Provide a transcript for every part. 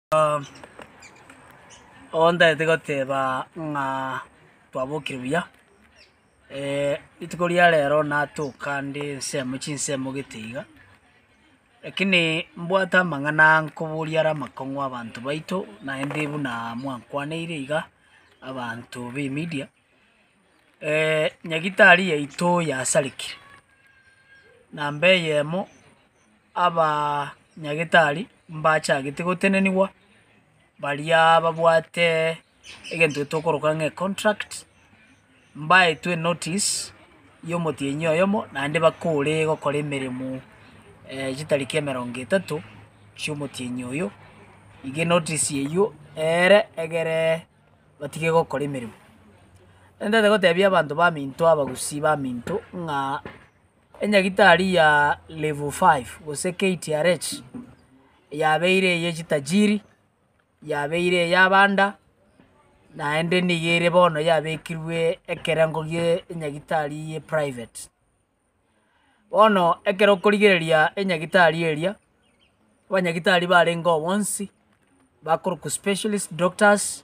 Onda tegoteba nga twabokirubia itukoria lero natuka ndi nsemo chinsemo gitiga lakini mbwata mang'ana nkoburia ara makong'wa abantu baito naende buna mwankwaneire iga abantu be media nyagitari yaito yasarikire nambe yemo aba nyagitari mbachagete goteneniwa baria babwate egento tokoroka nge contract mbae twe notice yomotienyo yomo nande bakore gokora emeremo gitariki 30 cy'omotienyo yo ige notice yeyo egere batige gokora emeremo ende gotebia abantu baminto abagusi baminto nga enyagitari ya level 5 gose Kttrh yabeire ye gitajiri yabeire yabanda naende nigere bono yabekirwe ekerango gie enyagitari ye private bono ekero korigereria enyagitari eria abanyagitari barenga once bakoroku specialist doctors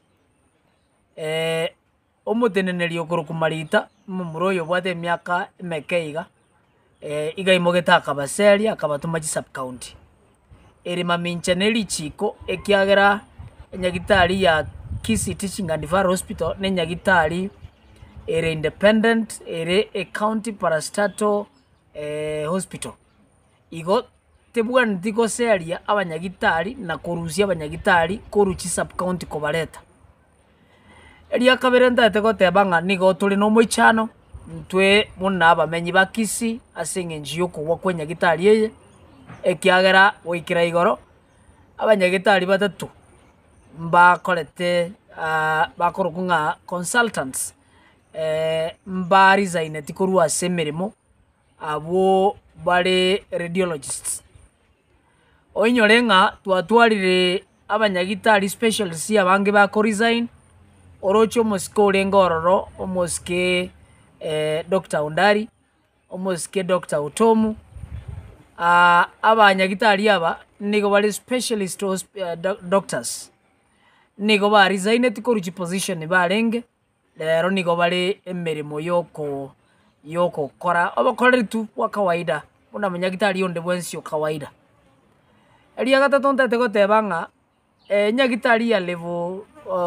omoteneneri okoroku marita mumuroyo bwate emyaka emekeiga iga imogeta akabaseria akabatuma sub county eri mamincha neri chiko ekiagera enyagitari ya Kttrh Teaching and Referral Hospital nenyagitari ere independent ere a county parastatal hospital igo tebwa ndiko seria abanyagitari na korusia abanyagitari koruchi sub county kobareta eria kaberenda tegotebanga nigo tuli no moichano ntwe muna abamenyi bakisi asenge njiyo kuwa kwenyagitari eye ekiagera oikira igoro abanyagitari batatu mbakorete bakorokunga consultants mba resign tikorwa semeremo abo bare radiologists oinyorenga twatwarire abanyagitari specialists abange bako resign orocho moskole ngororo omoske Dr. Undari omoske Dr. Utomu abanyagitari aba nigo bari specialist doctors nigo ba resign tikoruchi position barenge lero nigo bari emeremo yoko kora abakorera tu kwa kawaida una munyagitari yonde bwensio kawaida eria gatatu ntate gotebanga nyagitari ya level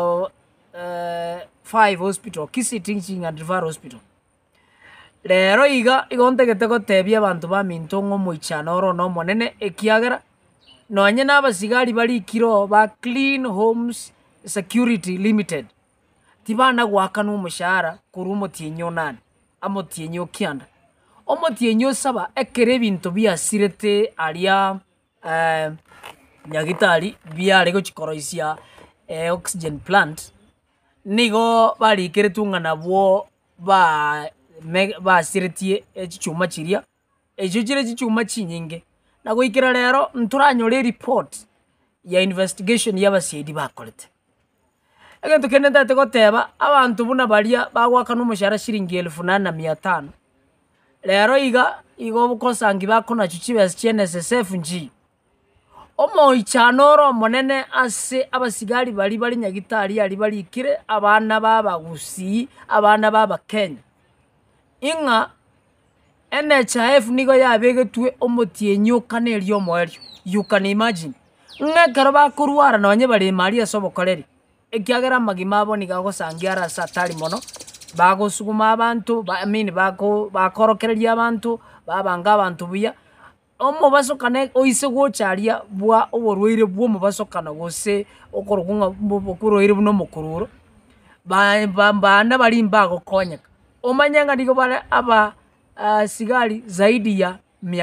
5 hospital Kttrh Teaching and Referral Hospital lero igonte gotebia abantu baminto ngo moichano ro no monene ekiagera nonye nabasigari bari kiro ba Clean Homes Security Limited tibana gwaka no mushara kurumo tienyo nani amotienyo kianda omotienyo saba ekere bintu biasirete aria nyagitari biare gochikoroisia oxygen plant nigo bari kere tungana bwo ba siretie echichuma chiria ejojire chichuma chinyinge nago ikira rero nturanyore report ya investigation y'abasidi bakorete egento kenenda tegoteba abantu buna baria bagwaka no mushara shiringi 1500 rero igo bukosangi bakona chuchibes CNSSF nji omoichanoro monene ase abasigari bari nyagitari ari bari kire abana babagusi abana baba Kenya inga NHIF nigo yabegetwe omotienyo kaneri omoerio you can imagine nga karaba kurwara nonye bari Maria sobokoreri ekiagera magima abo niga gosangiara satari mono bagosuguma abantu bakorokereria abantu babanga abantu buya omo basokane oise gocharia bwa oborwire bwo mu basokana gose okorokunga bokuroire buno mokururo bana bari mbago konyeka omanyanga nigo bare aba sigari zaidi ya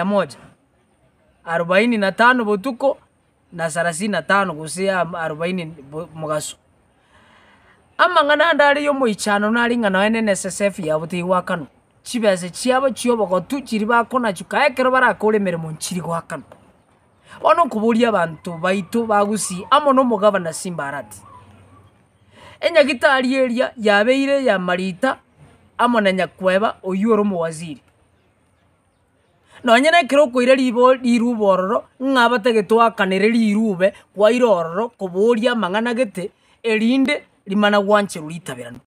145 botuko na 35 gose 40 mugaso amangana ndari yo moichano nari ngana NSSF ya buti wakano chibese chiabo chiobo tu chiri bakona chuka ekero barakore meremo nchiri gwakano ono kuburia abantu baito bagusi amono mo governor Simbarati enyagitari eria yabeire ya marita amona nyakweba oyuro mu waziri nonyene kiro koire lirubo ororo ng'abate getwakanire lirube kwa irororo kuburia mang'ana gete erinde limana gwanche ruritabirano